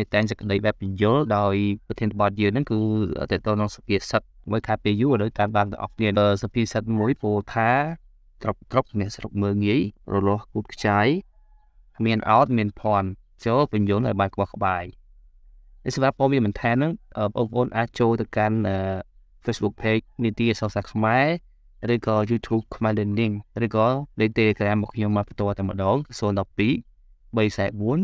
មេតែងសក្តីបែបបញ្យលដោយប្រធានបទយើងហ្នឹងគឺតើតក្នុងសភាសិទ្ធមួយខាពេលយូរដល់តាមបានអស់គ្នាសភាសិទ្ធមួយពោលថាត្រប់អ្នកស្រុកមើងងាយរលាស់គូតខ្ចាយមានអោតមានភ័ណ្ឌចូលបញ្យលឲ្យបានខ្វះក្បាយសម្រាប់ព័ត៌មានបន្ថែមហ្នឹងបងប្អូនអាចចូលទៅកាន់ Facebook page នីតិសាស្ត្រខ្មែរឬក៏ YouTube ខ្មែរ Learning ឬក៏ Telegram របស់ខ្ញុំមកបន្តតែម្ដង012 344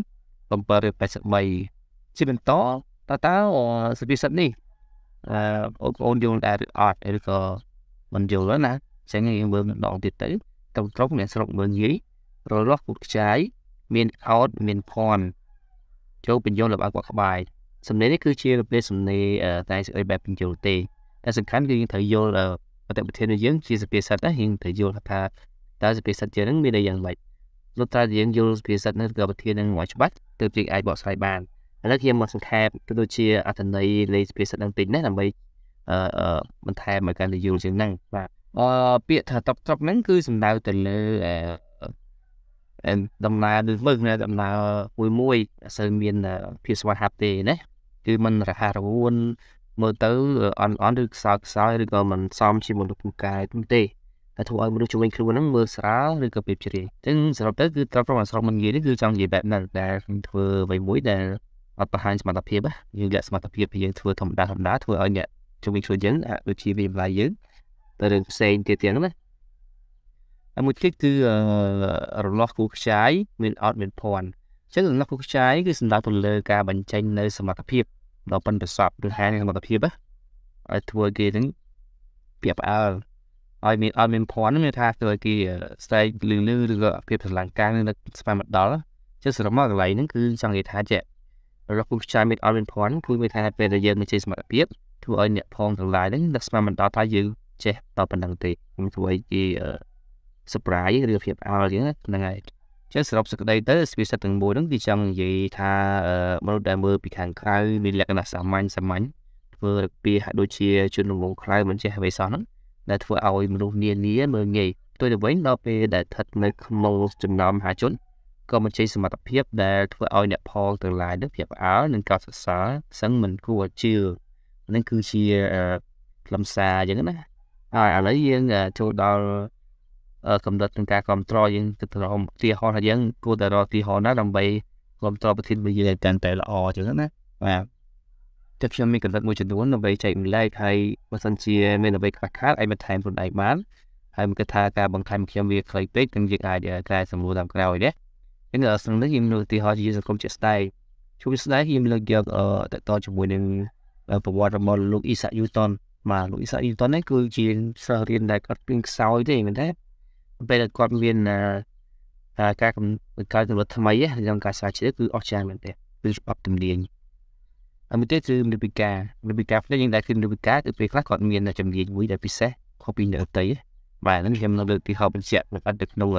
783ជាបន្តតើសភាសិទ្ធនេះបងប្អូនយល់ដែរឬអត់ឬក៏មិនយល់ណាចឹងយើងមើលម្ដងទៀតទៅត្រង់អ្នកស្រុកមើងងាយរលាស់គូតខ្ចាយមានអោតមានភ័ណ្ឌចូលបញ្យលរបស់ក្បាយសំណេរនេះគឺជាប្រភេទសំណេរតែស្អីបែបបញ្យលទេតែសំខាន់គឺយើងត្រូវយល់បទប្រធានរបស់យើងជាសភាសិទ្ធយើងត្រូវយល់ថាតើសភាសិទ្ធជានឹងមានយ៉ាងម៉េចលុះត្រាយើងយល់សភាសិទ្ធនៅប្រធាននឹងឲ្យច្បាស់ទើបយើងអាចបកស្រាយបានឥឡូវខ្ញុំមកសង្ខេបទៅដូចជាអត្ថន័យនៃសភាសិទ្ធនឹងពេញណាដើម្បីបន្ថែមឲ្យកាន់តែយល់ជាងហ្នឹងបាទពាក្យថាត្រប់ហ្នឹងគឺសំដៅទៅលើដំណើរលើមើលដំណើរមួយអត់សូវមានភាពស្វាហាប់ទេណាគឺมันរហ័សរហួនមើលទៅអន់ឬខ្សោយឬក៏มันសមជាមួយនឹងពូកែទេតែធ្វើឲ្យមនុស្សជំនាញខ្លួនហ្នឹងមើលស្រាលឬក៏ពេបជ្រាយអញ្ចឹងសរុបទៅគឺត្រប់ស្រុកមិនងាយនេះគឺចង់និយាយបែបហ្នឹងដែលធ្វើអ្វីមួយដែលអត់បង្ហាញសមត្ថភាពយើងលាក់សមត្ថភាពយើងធ្វើធម្មតាធ្វើឲ្យអ្នកជំនាញខ្លួនយើងដូចជាវាម្លាយយើងទៅរឿងផ្សេងទៀតហ្នឹងណាមួយទៀតគឺរលាស់គូខ្ចាយមានអត់មានភ័ណ្ឌអញ្ចឹងរលាស់គូខ្ចាយគឺសំដៅទៅលើការបញ្ចេញនៅសមត្ថភាពដល់ប៉ុនប្រសពឬហាងសមត្ថភាពឲ្យធ្វើគេនឹងពាក់ផ្អើលឲ្យមានអត់មានភ័ណ្ឌមានថាធ្វើគេស្ដែកលឺឬក៏ភាពស្រឡាញ់កាំងនៅស្វែងមកដល់អញ្ចឹងសរុបមកកន្លែងហ្នឹងគឺចង់និយាយថាចេះរលាស់គូខ្ចាយមានអត់មានភ័ណ្ឌគឺមានថាពេលដែលយើងមិនចេះសមត្ថភាពធ្វើឲ្យអ្នកផងទាំងឡាយហ្នឹងនឹកស្មានមិនដល់ថាយើងចេះដល់ប៉ុណ្ណឹងទេខ្ញុំធ្វើឲ្យគេsurprise ឬភាពអល់ចឹងហ្នឹងហើយចឹងសរុបសេចក្តីទៅសភាសិទ្ធទាំងមួយហ្នឹងគឺចង់និយាយថាមនុស្សដែលមើលពីខាងក្រៅមានលក្ខណៈសាមញ្ញធ្វើពីហាក់ដូចជាជនរងងខ្លៅមិនចេះអ្វីសោះហ្នឹងដែលធ្វើឲ្យមនុស្សនានាមើលងាយផ្ទុយទៅវិញដល់ពេលដែលស្ថិតនៅក្នុងចំណោមមហាជនក៏មិនចេះសមត្ថភាពដែលធ្វើឲ្យអ្នកផងទាំងឡាយនឹងភាពអល់និងកោតសរសើរសឹងមិនគួរជឿហ្នឹងគឺជាខ្លឹមសារចឹងណាហើយឥឡូវយើងចូលដល់កម្រិតក្នុងការគ្រប់គ្រងយើងទៅរកទីហោថាយើងគួរតែរកទីហោណាដើម្បីគ្រប់គ្រងប្រធានវិទ្យាល័យកាន់តែល្អចឹងណាបាទតែខ្ញុំមានកម្រិតមួយចំនួនដើម្បីចែកម្លែកហើយបើសិនជាមានអ្វីខ្វះខាតអាចបន្ថែមខ្លួនឯងបានហើយមិនគិតថាការបន្ថែមខ្ញុំវាខ្លីពេកទាំងយើងអាចកែសម្រួលតាមក្រោយណាចឹងស្នឹងនេះខ្ញុំលើកទីហោជាសង្គមជាក់ស្ដែងខ្ញុំលើកយកតជាមួយនឹងប្រវត្តិរបស់លោកអ៊ីសាក់យូតុនបាទលោកអ៊ីសាក់យូតុននេះគឺជាសិស្សរៀនដែលគាត់ពេញខ្សោយទេមែនទេពេលគាត់មានការបង្កើតទំនួលថ្មីក្នុងការស្រាវជ្រាវគឺអស្ចារ្យមែនទេគឺអត់ទំនាញមួយទៀតគឺមនុស្សពិការផ្សេងយើងដែលគឺមនុស្សពិការគឺពេលខ្លះគាត់មានជំនាញមួយដែលពិសេសខុសពីអ្នកដទៃបាទហ្នឹងខ្ញុំនៅលើកទីហោបញ្ជាក់នៅក្នុង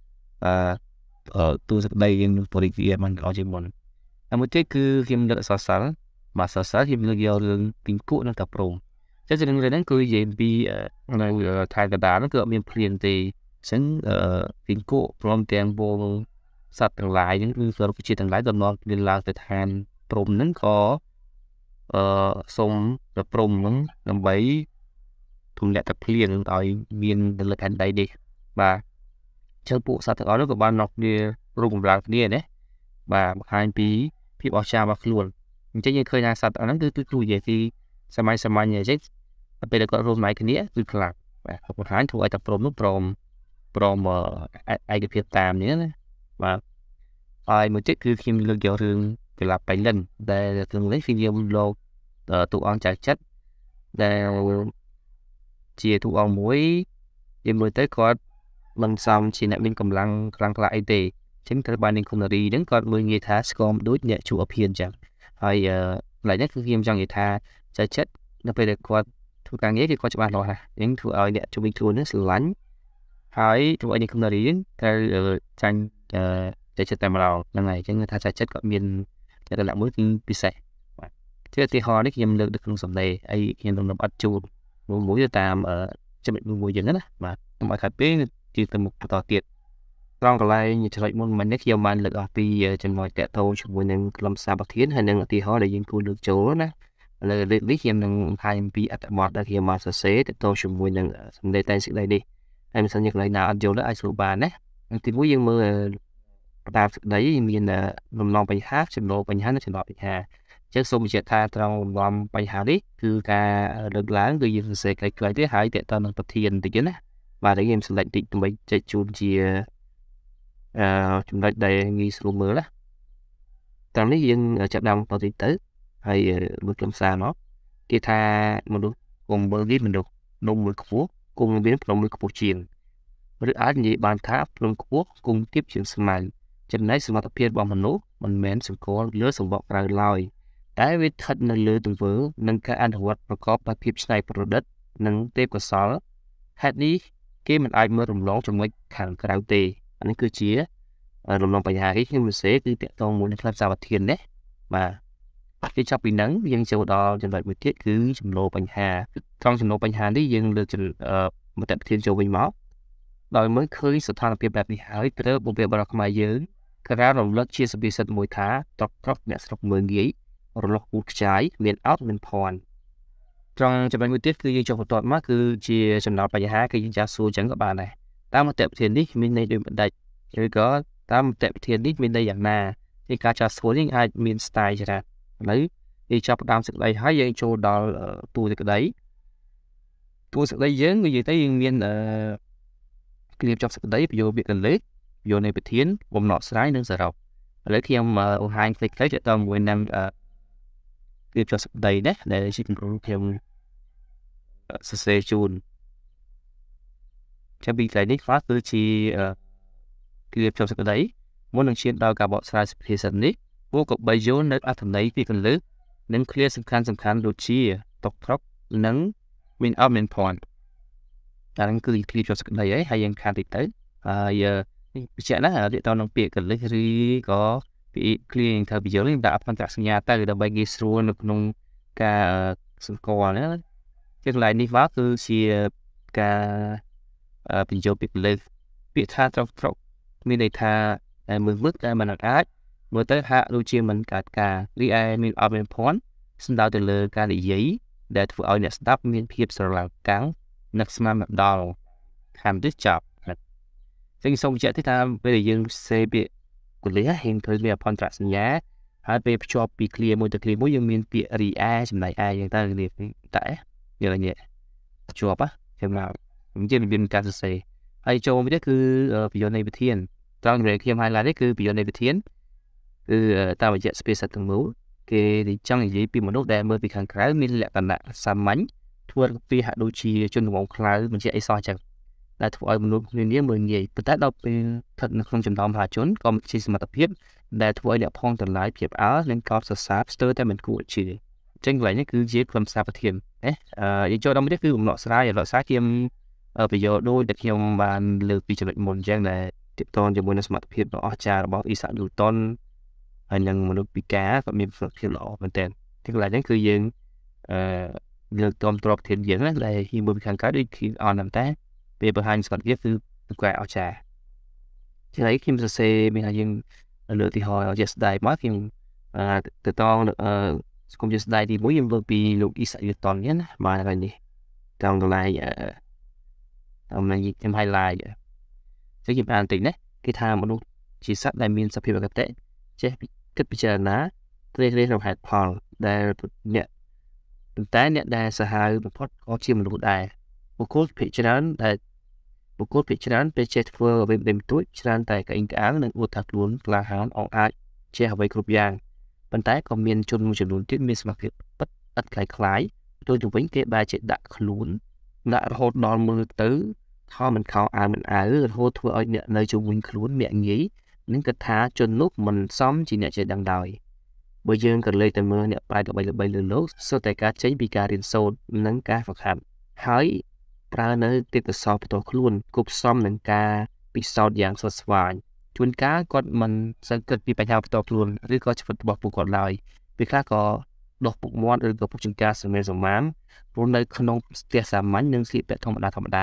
ទូសក្តីយើងបរិយាមិនល្អជាងមុនមួយទៀតគឺខ្ញុំលើកសរសើរបាទសរសើរខ្ញុំលើកយករឿងពីគក់និងតាព្រមចឹងរឿងហ្នឹងគឺនិយាយពីនៅថៃកដាហ្នឹងគឺអត់មានភ្លៀងទេចឹងពីគក់ព្រមទាំងវងសត្វទាំងឡាយហ្នឹងគឺរុក្ខជាតិទាំងឡាយដំណើរមានឡើងទៅឋានព្រំហ្នឹងក៏សូមទៅព្រំហ្នឹងដើម្បីទម្លាក់ទឹកភ្លៀងឲ្យមាននៅលើផែនដីនេះបាទចឹងពួកសត្វទាំងអស់នោះក៏បាននាំគ្នារួមកម្លាំងគ្នាណាបាទបង្ហាញពីភាពអស្ចារ្យរបស់ខ្លួនអញ្ចឹងយើងឃើញថាសត្វហ្នឹងគឺគ្រូនិយាយពីសម័យអញ្ចឹងពេលដែលគាត់រួមដៃគ្នាគឺខ្លាំងបាទគាត់បង្ហាញធ្វើឲ្យតាព្រំនោះព្រមឯកភាពតាមនេះណាបាទហើយមួយទៀតគឺខ្ញុំលើកយករឿងកីឡាប៉ៃលិនដែលក្នុងនេះខ្ញុំលោកទូអង្គចៅចិត្តដែលជាទូអង្គមួយនិយាយមើលទៅគាត់មិនសមជាអ្នកមានកម្លាំងខ្លាំងក្លាអីទេអញ្ចឹងត្រូវបាននាងគុណរីហ្នឹងគាត់មើលងាយថាស្គមដូចអ្នកជួអភិនអញ្ចឹងហើយកន្លែងនេះគឺខ្ញុំចង់និយាយថាចៅចិត្តនៅពេលដែលគាត់ធ្វើការងារគឺគាត់ច្បាស់លាស់ណាអញ្ចឹងធ្វើឲ្យអ្នកជំនាញខ្លួនហ្នឹងស្រឡាញ់ហើយធ្វើឲ្យនាងគុណរីត្រូវចាញ់ចៅចិត្តតែម្ដងហ្នឹងហើយអញ្ចឹងថាចៅចិត្តគាត់មានលក្ខណៈមួយគឺពិសេសបាទជាឧទាហរណ៍នេះខ្ញុំលើកនៅក្នុងសម្ដីហើយខ្ញុំនឹងអត់ជួលមួយទៅតាមចំណុចមួយយ៉ាងណាបាទខ្ញុំឲ្យខាត់ពេលជាទៅមុខបន្តទៀតត្រង់កន្លែងចំណុចមុនមិញនេះខ្ញុំបានលើកអស់ពីចំណុចតកតងជាមួយនឹងខ្លឹមសារប្រធានហើយនឹងឧទាហរណ៍ដែលយើងគួរលើកចូលណាឥឡូវលើកនេះខ្ញុំនឹងបង្ហាញអំពីអត្ថបទដែលខ្ញុំបានសរសេរតកតងជាមួយនឹងសម្ដីតែសេចក្តីនេះហើយមិនសិនជាកន្លែងណាអត់យល់អាចសួរបានណាទីមួយយើងមើលតាមសេចក្តីមានលំនាំបញ្ហាចំណូលបញ្ហានិងចំណុចបញ្ហាចឹងសូមបញ្ជាក់ថាត្រង់លំនាំបញ្ហានេះគឺការលើកឡើងគឺយើងសរសេរខ្លីៗទេហើយតកតងនឹងប្រធានបន្តិចណាបាទហើយខ្ញុំ select តិចដើម្បីចែកជូនជាចំណុចដែលងាយស្រួលមើលណាត្រង់នេះយើងចាប់ដើមបន្តទៅហើយមើលខ្លឹមសារមកគេថាមនុស្សគុំមើលនេះមនុស្សនំមួយខ្ពស់គុំមានភ្នំមួយខ្ពស់ជាងឬអាចនិយាយបានថាភ្នំខ្ពស់គុំទាបជាងស្មៅចំណែកសមត្ថភាពរបស់មនុស្សមិនមែនសង្កល់លើសម្បកក្រៅឡើយតែវាស្ថិតនៅលើទង្វើនិងការអនុវត្តប្រកបដោយភាពច្នៃប្រឌិតនិងទេពកោសល្យហេតុនេះគេមិនអាចមើលរំលងចំណុចខាងក្រៅទេអានេះគឺជាលំនាំបញ្ហានេះខ្ញុំសរសេរគឺតកតងមួយនឹងខ្លឹមសារប្រធាននេះបាទគេចាប់ពីហ្នឹងយើងចូលដល់ចំណុចមួយទៀតគឺចំនួនបញ្ហាត្រង់ចំនួនបញ្ហានេះយើងលើកមតិប្រធានចូលវិញមកដោយមើលឃើញស្ថានភាពបែបនេះហើយត្រូវបុព្វបុរសខ្មែរយើងក្រៅរំលឹកជាសពិសិដ្ឋមួយថាត្រកអ្នកស្រុកមើងងាយរលាស់គូខ្ចាយមានអត់មានភ័ណ្ឌត្រង់ចំណុចមួយទៀតគឺយើងចុះបន្ទាត់មកគឺជាចំណោទបញ្ហាគឺយើងចាស់សួរចឹងក៏បានដែរតាមមតិប្រធាននេះមានន័យដូចបណ្ដាច់ឬក៏តាមមតិប្រធាននេះមានន័យយ៉ាងណាជាការចាស់សួរនេះអាចមាន style ច្រើនឥឡូវយើងចាប់ផ្ដើមសេចក្តីហើយយើងចូលដល់តួសេចក្តីយើងនិយាយទៅយើងមានគ្រាបចប់សេចក្តីប្រយោគពាក្យកលេសប្រយោគនៃប្រធានបំណត់ស្រាយនិងសរុបឥឡូវខ្ញុំបង្ហាញផ្លេចៗទៅតាមមួយនឹងគ្រាបចប់សេចក្តីណាដែលជាគំរូខ្ញុំសរសេរជូនចាំពីកន្លែងនេះខ្លះគឺជាគ្រាបចប់សេចក្តីមុននឹងឈានដល់ការបកស្រាយសុភាសិតនេះពួកក៏បីយល់នៅអត្ថន័យពាក្យកលេសនិងឃ្លាសំខាន់ដូចជាតុកត្រកនិងមានអត់មានភ័ណ្ឌអាហ្នឹងគឺគ្រាបចប់សេចក្តីហើយយើងខានតិចទៅហើយបញ្ជាក់ណាទាក់ទងនឹងពាក្យកលេសឬក៏ពាក្យឃ្លាត្រូវបញ្យល់នេះដាក់អត្ថន័យសញ្ញាទៅដើម្បីងាយស្រួលនៅក្នុងការសង្កល់ណាជាកន្លែងនេះមកគឺជាការបញ្យល់ពាក្យកលេសពាក្យថាត្រកមានន័យថាមើលតែមិនអាចមើលទៅហាក់ដូចជាមិនកើតការរីឯមានអត់មានភ័ណ្ឌសំដៅទៅលើការនិយាយដែលធ្វើឲ្យអ្នកស្ដាប់មានភាពស្រឡាំងកាំងនឹកស្មានមកដល់ខាងនេះចាប់ចឹងសូមបញ្ជាក់ទេថាពេលដែលយើងសេពាក្យកលេសហេងឃើញវាអភ័ន្តរសញ្ញាហើយពេលភ្ជាប់ពីឃ្លាមួយទៅឃ្លាមួយយើងមានពាក្យរីឯចំណែកឯយ៉ាងទៅនេះតែយើងនេះភ្ជាប់ចាំមកខ្ញុំជាមានការសរសេរហើយចូលមកទៀតគឺប្រយោគនៃប្រធានត្រង់ដែលខ្ញុំ highlight នេះគឺប្រយោគនៃប្រធានគឺតាមរយៈសុភាសិតទាំងមូលគេចង់និយាយពីមនុស្សដែលមើលពីខាងក្រៅមានលក្ខណៈសាមញ្ញធ្វើពីហាក់ដូចជាជនល្ងងខ្លៅមិនជាអីសោះចឹងដែលធ្វើឲ្យមនុស្សគ្នានេះមើលងាយប៉ុន្តែដល់ពេលស្ថិតនៅក្នុងចំណោមមហាជនក៏ជាសមត្ថភាពដែលធ្វើឲ្យអ្នកផងតម្លៃភាពអើនិងកោតសរសើរស្ទើរតែមិនគួរជឿចឹងកន្លែងនេះគឺជាខ្លឹមសារប្រធានយើងចូលដល់នេះគឺបំណក់ស្រាយខ្ញុំប្រយោគដូចដែលខ្ញុំបានលើកពីចំណុចមុនចឹងដែលទាក់ទងជាមួយនឹងសមត្ថភាពដ៏អស្ចារ្យរបស់អ៊ីសាក់ នូវតុនហើយនឹងមនុស្សពិការក៏មានសមត្ថភាពល្អមែនទែនទីកន្លែងហ្នឹងគឺយើងលើកតាមទ្រព្យធានយើងណាដែលហ៊ីមើលពីខាងក្រៅដូចគឺអន់តែពេលបង្ហាញសមត្ថភាពគឺគាត់អស្ចារ្យចឹងហើយខ្ញុំសរសេរមានថាយើងលើកទីហោជាស្ដាយមកខ្ញុំទៅតងសង្គមជាស្ដាយទី1យើងលើកពីលោកអ៊ីសាក់ នូវតុនណាបានហើយនេះត្រង់កន្លែងខ្ញុំ highlight ចឹងខ្ញុំអានតិចណាគេថាមនុស្សជាសត្វដែលមានសភាពអកតេចេះគិតពិចារណាត្រិះរិះរកហេតុផលដែលអ្នកប៉ុន្តែអ្នកដែលសាហាវបំផុតក៏ជាមនុស្សដែរបុគ្គលភាគច្រើនពេលចេះធ្វើអ្វីមិនទួចច្រើនតែក្អេងក្អាងនិងអួតថាខ្លួនក្លាហានអង្អាចចេះអ្វីគ្រប់យ៉ាងប៉ុន្តែក៏មានជនមួយចំនួនទៀតមានសមត្ថភាពពិតឥតខ្លាយដូចទៅវិញគេបែរជាដាក់ខ្លួនដាក់រហូតដល់មើលទៅខោមិនខោអាវមិនអាវរហូតធ្វើឲ្យអ្នកនៅជុំវិញខ្លួនមាក់ងាយនឹងគិតថាជននោះមិនសមជាអ្នកចេះដឹងដោយបើយើងក៏លើកទៅមើលអ្នកប្រាជ្ញល្បីៗលើលោកសុទ្ធតែការចេញពីការរៀនសូត្រនិងការហ្វឹកហាត់ហើយប្រើនៅទេពកោសល្យផ្ទាល់ខ្លួនគប់ផ្សំនឹងការពិសោធន៍យ៉ាងស្វិតស្វាញជួនកាលគាត់មិនសូវគិតពីបញ្ហាផ្ទាល់ខ្លួនឬក៏ជីវិតរបស់ពួកគាត់ឡើយពេលខ្លះក៏ដោះពុកមាត់ឬក៏ពុកចង្ការសមានរស់នៅក្នុងផ្ទះសាមញ្ញនិងស្លៀកពាក់ធម្មតា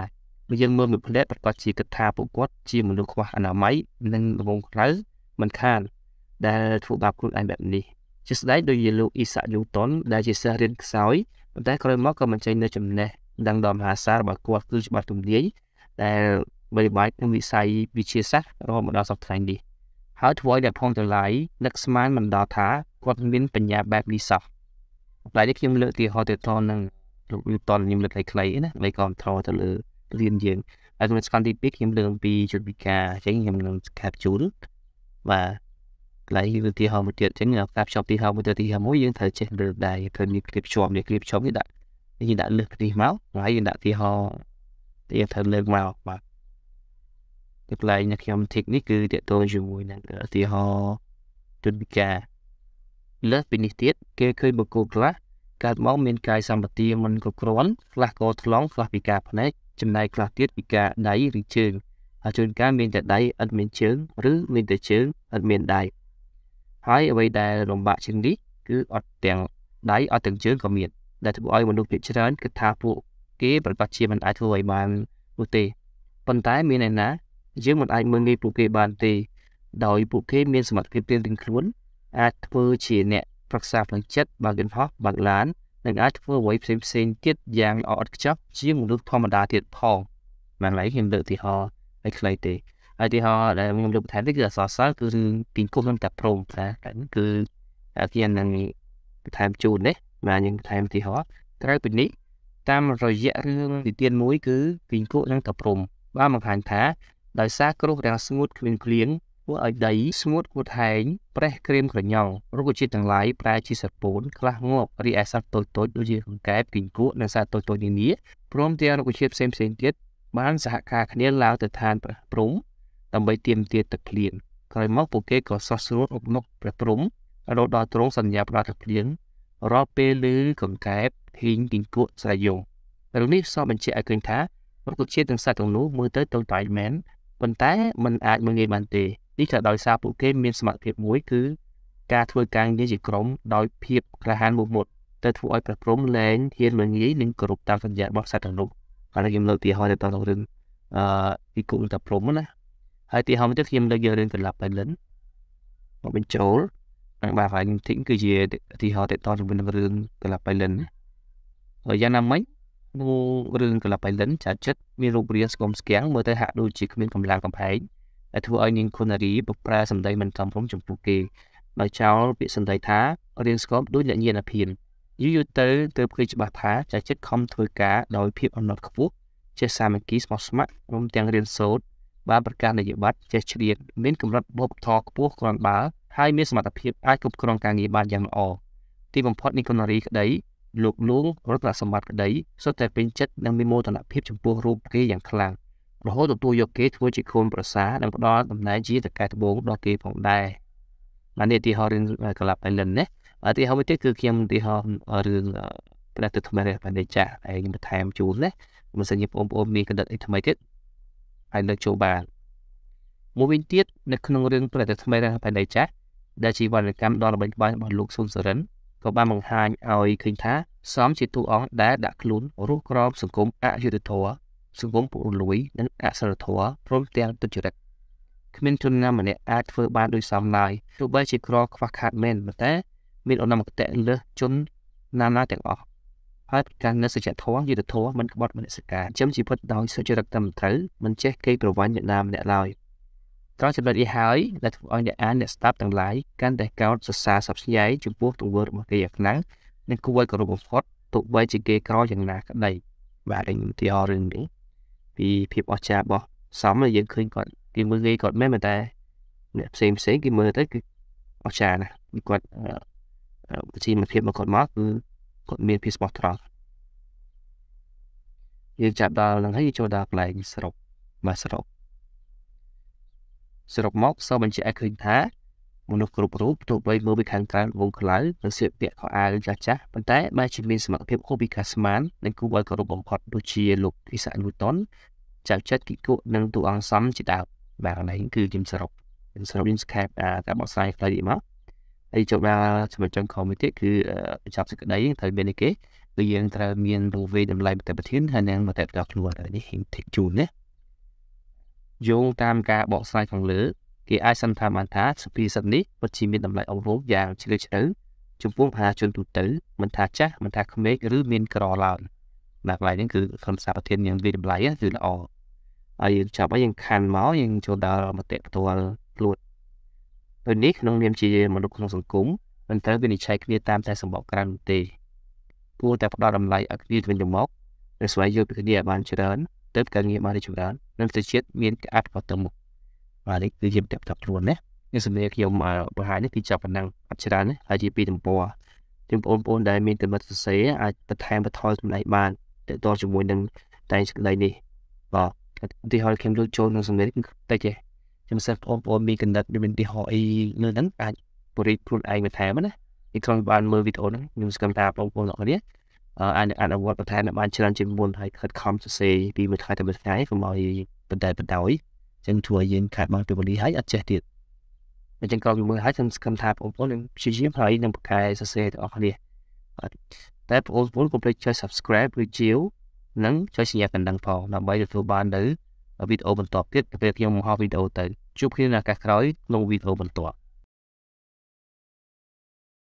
បើយើងមើលមួយផ្លែប្រកាសជាគិតថាពួកគាត់ជាមនុស្សខ្វះអនាម័យនិងរងក្រៅមិនខានដែលធ្វើបាបខ្លួនឯងបែបនេះជាស្ដេចដោយជាលោកអ៊ីសាក់យូតុនដែលជាសិស្សរៀនខ្សោយប៉ុន្តែក្រោយមកក៏បញ្ចេញនូវចំណេះដឹងដ៏មហាសាលរបស់គាត់គឺច្បាស់ទំនាយដែលបីបាច់ក្នុងវិស័យវិទ្យាសាស្ត្ររហូតមកដល់សប្តាហ៍នេះហើយធ្វើឲ្យអ្នកផងទាំងឡាយនឹកស្មានមិនដល់ថាគាត់មានបញ្ញាបែបនេះសោះតែនេះខ្ញុំលើកឧទាហរណ៍ទៅតនឹងលោកយូតុនខ្ញុំលើកខ្លីៗណាដើម្បីគ្រប់គ្រងទៅលើរៀនយើងហើយក្នុងស្កនទី2ខ្ញុំលើកអំពីជនពិការអញ្ចឹងខ្ញុំនឹង capture បាទកន្លែងឧទាហរណ៍មួយទៀតអញ្ចឹងការភ្ជាប់ទីហោមួយទៅទីហោមួយយើងត្រូវចេះលើកដែរយើងត្រូវមានគ្លីបភ្ជាប់នេះគ្លីបភ្ជាប់នេះដាក់លើសនេះមកហើយយើងដាក់ទីហោទីត្រូវលើកមកបាទទីកន្លែងខ្ញុំ tick នេះគឺតកតងជាមួយនឹងឧទាហរណ៍ជនពិការលើសពីនេះទៀតគេឃើញបុគ្គលខ្លះកើតមកមានកាយសម្បទាមិនគ្រប់គ្រាន់ខ្លះក៏ថ្លង់ខ្លះពិការភ្នែកចំណែកខ្លះទៀតពិការដៃឬជើងហើយជួនកាលមានតែដៃឥតមានជើងឬមានតែជើងឥតមានដៃហើយអ្វីដែលលំបាកជាងនេះគឺអត់ទាំងដៃអត់ទាំងជើងក៏មានដែលធ្វើឲ្យមនុស្សភាគច្រើនគិតថាពួកគេប្រកាសជាមិនអាចធ្វើឲ្យបាននោះទេប៉ុន្តែមានឯណាយើងមិនអាចមើលងាយពួកគេបានទេដោយពួកគេមានសមត្ថភាពរៀងៗខ្លួនអាចធ្វើជាអ្នកប្រឹក្សាផ្លូវចិត្តបើកយន្តហោះបើកឡាននិងអាចធ្វើអ្វីផ្សេងៗទៀតយ៉ាងល្អឥតខ្ចោះជាងមនុស្សធម្មតាទៀតផងមិនឡើយខ្ញុំលើកឧទាហរណ៍ឲ្យខ្លីទេហើយឧទាហរណ៍ដែលខ្ញុំលើកបន្ថែមនេះគឺអក្សរសិល្ប៍គឺរឿងពីគុំនឹងតែព្រមណាគឺគេនឹងបន្ថែមជូននេះបាទយើងបន្ថែមឧទាហរណ៍ក្រៅពីនេះតាមរយៈរឿងនិទានមួយគឺពីគុំនឹងតែព្រមបានបង្ហាញថាដោយសារគ្រោះរាំងស្ងួតគ្មានភ្លៀងធ្វើឲ្យដីស្ងួតហួតហែងប្រេះក្រៀមក្រញ៉ង់រុក្ខជាតិទាំងឡាយប្រែជាស្រពោនខ្លះងាប់រីឯសត្វតូចៗដូចជាកង្កែបគីង្គក់និងសត្វតូចៗនានាព្រមទាំងរុក្ខជាតិផ្សេងៗទៀតបានសហការគ្នាឡើងទៅឋានព្រះព្រំដើម្បីទាមទារទឹកភ្លៀងក្រោយមកពួកគេក៏សោះស្រួលអុកនុកព្រះព្រំរហូតដល់ទ្រង់សន្យាផ្ដល់ទឹកភ្លៀងរាល់ពេលឮកង្កែបហ៊ីងគីង្គក់ស្រែយងរឿងនេះសបញ្ជាក់ឲ្យឃើញថារុក្ខជាតិទាំងសត្វទាំងនោះមើលទៅតូចតាចមែនប៉ុន្តែมันអាចមើលងាយបានទេនេះក៏ដោយសារពួកគេមានសមត្ថភាពមួយគឺការធ្វើការងារជាក្រុមដោយភាពក្លាហានមុតមុតទៅធ្វើឲ្យព្រះព្រំលែងហ៊ានមើលងាយនិងគោរពតាមសញ្ញារបស់សត្វទាំងនោះហើយខ្ញុំលើកឧទាហរណ៍ទៅដល់រឿងពីគុំតាព្រំណាហើយទីហោមួយទៀតខ្ញុំលើកយករឿងកន្លាប់បៃលិនមកបញ្ចូលនិងបាទហើយទីគឺជាឧទាហរណ៍ទៅដល់ជាមួយនឹងរឿងកន្លាប់បៃលិនហើយយ៉ាងណាមិញរឿងកន្លាប់បៃលិនចាត់ចិត្តមានរូបរាងស្គមស្គាំងមើលទៅហាក់ដូចជាគ្មានកម្លាំងកំហែងដែលធ្វើឲ្យនាងខុននារីបកប្រែសម្ដីមិនសមរម្យចំពោះគេដោយចោលពាក្យសម្ដីថារៀងស្គមដូចអ្នកញាណភានយូរទៅឃើញច្បាស់ថាចាច់ចិត្តខំធ្វើការដោយភាពអំណត់ខ្ពស់ចេះសាមគ្គីស្មោះស្ម័គ្ររួមទាំងរៀនសូត្របានប្រកាសនយោបាយចេះជ្រៀតមានកម្រិតបុព្វធម៌ខ្ពស់គ្រាន់បើហើយមានសមត្ថភាពអាចគ្រប់គ្រងការងារបានយ៉ាងល្អទីបំផុតនាងខុននារីក្តីលោកលួងរតនសម្បត្តិក្តីសុទ្ធតែពេញចិត្តនិងមានមោទនភាពចំពោះរូបគេយ៉ាងខ្លាំងរហូតទទួលយកគេធ្វើជាកូនប្រសារនិងផ្ដល់តំណែងជាតកែត្បូងដល់គេផងដែរបាននេះឧទាហរណ៍រឿងកន្លាប់បៃលិនណាឧទាហរណ៍មួយទៀតគឺខ្ញុំឧទាហរណ៍រឿងប្រទេសថ្មីរបស់នេចាហើយខ្ញុំបន្ថែមជូនណាមិនសិនជាបងប្អូនមានកណ្ដិតអីថ្មីទៀតហើយលើកចូលបានមួយវិញទៀតនៅក្នុងរឿងប្រទេសថ្មីរបស់នេចាដែលជាវណ្ណកម្មដ៏ល្បីល្បាញរបស់លោកស៊ុនសរិនក៏បានបង្ហាញឲ្យឃើញថាសមជាតួអង្គដែលដាក់ខ្លួនរស់ក្រោមសង្គមអយុត្តិធម៌សង្គមពុករលួយនិងអសិលធម៌ព្រមទាំងទុច្ចរិតគ្មានជនណាម្នាក់អាចធ្វើបានដោយសមឡើយទោះបីជាក្រខ្វះខាតមែនប៉ុន្តែមានឧត្តមគតិលើសជនណាទាំងអស់ហើយការនៅសច្ចធម៌យុត្តិធម៌មិនក្បត់មនសិការចំជីវិតដោយសុចរិតត្រឹមត្រូវមិនចេះកេរប្រវ័ញ្ចអ្នកណាម្នាក់ឡើយត្រង់ចំណុចនេះហើយដែលធ្វើឲ្យអ្នកអានអ្នកស្ដាប់ទាំងឡាយកាន់តែកោតសរសើរសប្ស្យាយចំពោះទង្វើរបស់គេយ៉ាងខ្លាំងនិងគួរឲ្យគោរពបំផុតទោះបីជាគេក្រយ៉ាងណាក្តីបាទនេះឧទាហរណ៍រឿងនេះពីភាពអស្ចារ្យរបស់សមយើងឃើញគាត់គេមើលងាយគាត់មែនតែអ្នកផ្សេងគេមើលទៅគឺអស្ចារ្យណាស់គាត់វិធីមួយភាពរបស់គាត់មកគឺគាត់មានភាពស្មោះត្រង់យើងចាប់ដល់នឹងហើយចូលដល់កន្លែងសរុបបាទសរុបមកសូមបញ្ជាក់ឲ្យឃើញថាមនុស្សគ្រប់រូបទោះបីមើលពីខាងក្រៅវងខ្លៅនិងស្លៀកពាក់ខោអាវចាស់ប៉ុន្តែបែរជាមានសមត្ថភាពហូបពីកាស្មាននិងគួរឲ្យគោរពបំផុតដូចជាលោកអ៊ីសាក់លូតុនចៅចិត្តគីគក់និងតួអង្គសំជាដើមបាទនេះគឺខ្ញុំសរុបយើងស្កេបការបកស្រាយខ្លីនេះមកហើយចូលដល់ចំណុចចុងក្រោយមួយទៀតគឺបញ្ចប់សេចក្តីត្រូវមាននេះគេគឺយើងត្រូវមានរង្វេងតម្លៃបទប្រធានហើយនឹងបទផ្ទាល់ខ្លួននេះធីកជូនណាយោងតាមការបកស្រាយខាងលើគេអាចសន្និដ្ឋានបានថាសុភាសិតនេះពិតជាមានតម្លៃអប់រំយ៉ាងជ្រាលជ្រៅចំពោះមហាជនទូទៅមិនថាចាស់មិនថាក្មេងឬមានក្រឡើយបាទកន្លែងនេះគឺខ្លឹមសារប្រធានយ៉ាងវិតម្លៃគឺល្អហើយយើងចាប់ហើយយើងខាន់មកយើងចូលដល់មតិផ្ទាល់ខ្លួនពេលនេះក្នុងនាមជាមនុស្សក្នុងសង្គមមិនត្រូវវិនិច្ឆ័យគ្នាតាមតែសម្បកក្រៅនោះទេគួរតែផ្ដល់តម្លៃឲ្យគ្នាទៅវិញទៅមកនិងស្វែងយល់ពីគ្នាឲ្យបានច្រើនទើបការងារបានរីកចម្រើននិងប្រទេសជាតិមានការអភិវឌ្ឍទៅមុខបាទនេះគឺជាមតិផ្ទាល់ខ្លួនណានេះសម្រាប់ខ្ញុំបង្ហាញនេះគឺចាប់ប៉ុណ្ណឹងអត់ច្រើនទេហើយជាពីទំព័រជាបងប្អូនដែលមានទំនុកសរសេរអាចបន្ថែមបន្ថយចំណេះបានទៅតជាមួយនឹងតែងសេចក្តីនេះបាទឧទាហរណ៍ខ្ញុំលើកចូលក្នុងសម្លេងគឺតិចទេខ្ញុំសិស្សបងប្អូនមានគណិតមានឧទាហរណ៍អីលើហ្នឹងអាចបរិយាខ្លួនឯងបន្ថែមណាពីក្នុងបានមើលវីដេអូហ្នឹងខ្ញុំស្គាល់ថាបងប្អូនអ្នកនេះអាចអនុវត្តបន្ថែមបានច្រើនជាងមុនហើយខិតខំសរសេរពីមួយថ្ងៃទៅមួយថ្ងៃកុំឲ្យបណ្ដោយចឹងធ្វើឲ្យយើងខាតបានពេលវេលាហើយអត់ចេះទៀតអញ្ចឹងក្រោយពីមើលហើយខ្ញុំស្គាល់ថាបងប្អូននឹងព្យាយាមហើយនឹងប្រកែសរសេរទាំងអស់គ្នាតែបងប្អូនកុំភ្លេចចុច subscribe ឬជាវនិងចុចសញ្ញាកណ្ដឹងផងដើម្បីទទួលបាននៅវីដេអូបន្តទៀតពេលខ្ញុំបង្ហោះវីដេអូទៅជួបគ្នានៅឱកាសក្រោយក្នុងវីដេអូបន្ត